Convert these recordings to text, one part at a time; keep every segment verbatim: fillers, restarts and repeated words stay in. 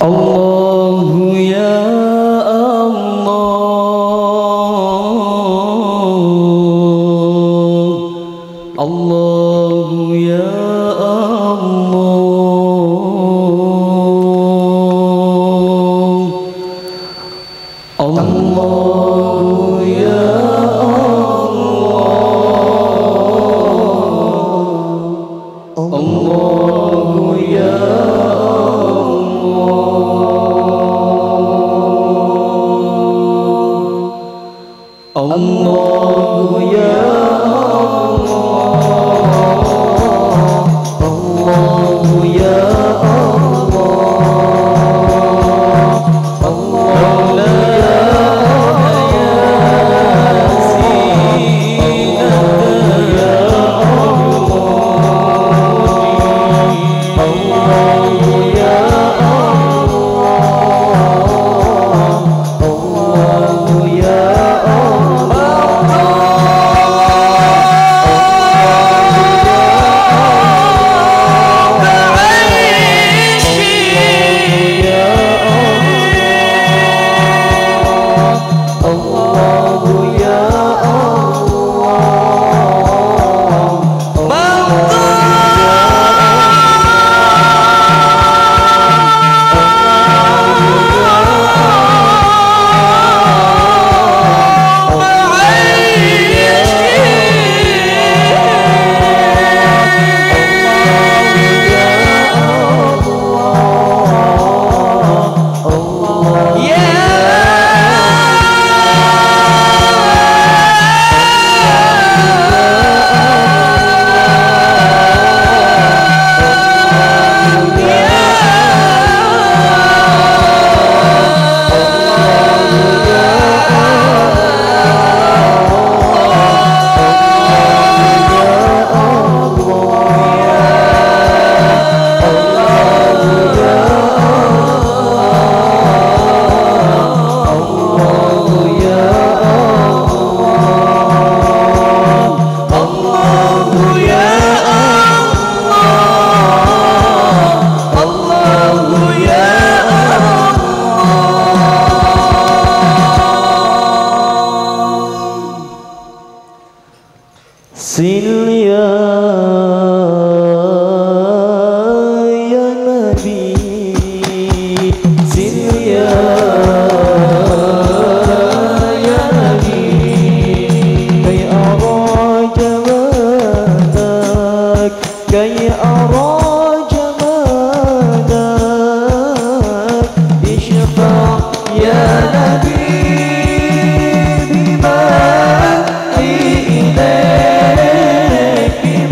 Allahu ya Allah, Allahu ya Allah, Allahu ya Allah, Allahu ya Allahu ya Allah, Allahu ya Allah, Allah la ya Allahu ya Allahu ya Sil ya ya Nabi, sil ya ya Nabi, kay ara jamadak, kay ara jamadak, ishfa' ya Nabi bima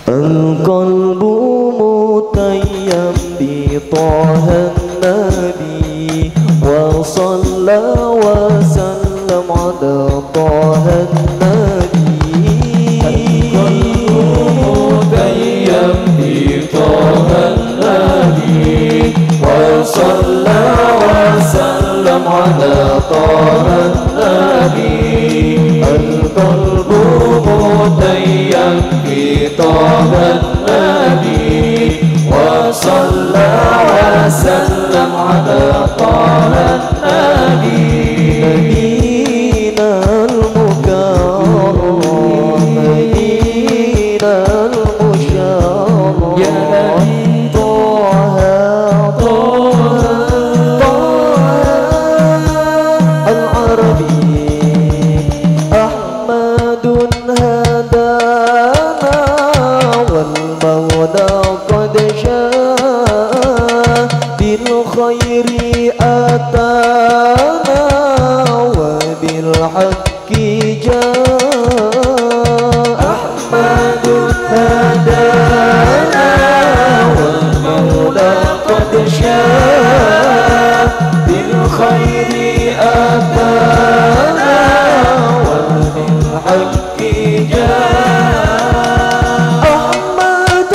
القلب متيم بطه النبي وصلى وسلم على طه النبي. القلب متيم بطه النبي وصلى وسلم على طه النبي. القلب متيم بطه النبي وصلى وسلم على طه النبي. مدينة المكرمة مدينة المشرفة يا نبي طه طه العربي أحمد هدانا والمولى قد شاء بالخير أتانا وبالحق جاء. أحمد هدانا والمولى قد شاء بالخير أتانا وبالحق جاء. أحمد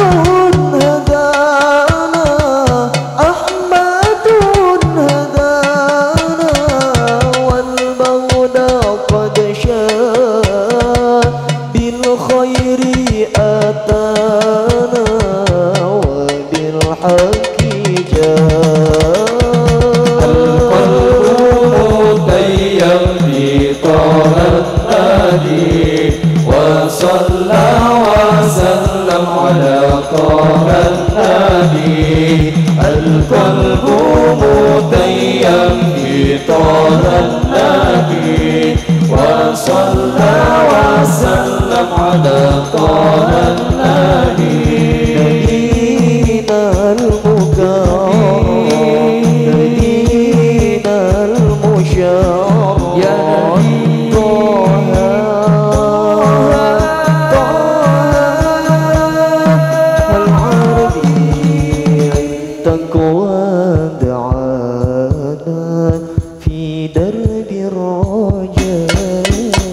هدانا أحمد هدانا والمولى قد شاء بالخير أتانا وبالحق جاء. القلب متيم بطه النبي وصلى وسلم على طه النبي. القلب متيم بطه النبي وصلى وسلم على طه النبي. مدينة المكرمة مدينة المشرفة يا نبي طه العربي التقوى دعانا في درب الرجاء.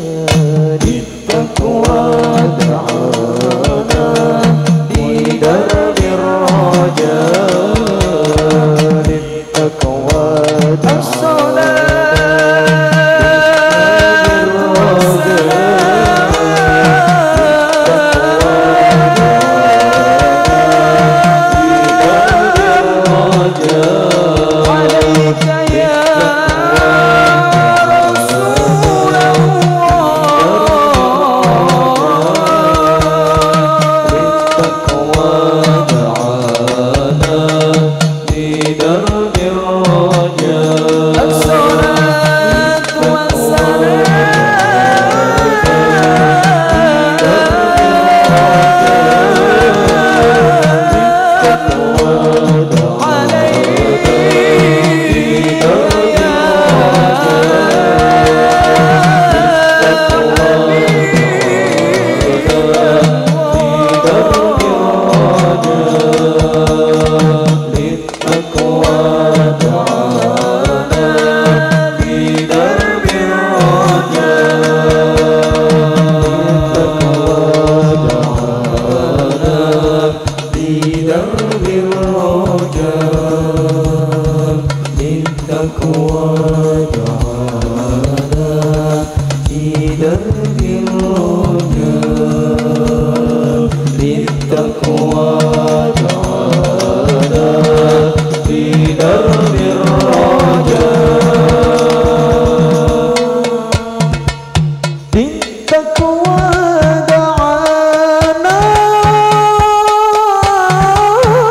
التقوى دعانا في درب الرجاء. التقوى دعانا عليك يا رسول بالتقوى دعانا لدرب الرجاء. الصلاة والسلام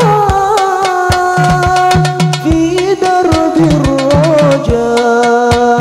في درب الرجاء.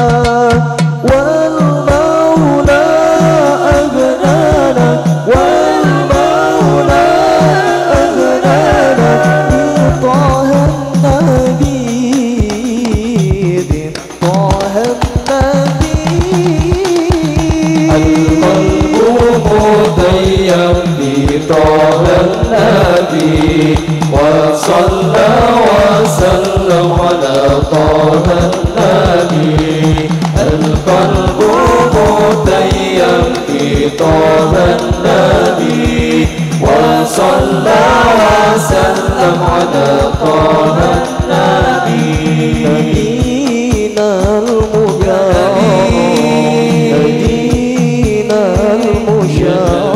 النبي وصلى وسلم على طه النبي القلب متيم في طه النبي وصلى وسلم على طه النبي نبينا المجاهد نبينا المشاهد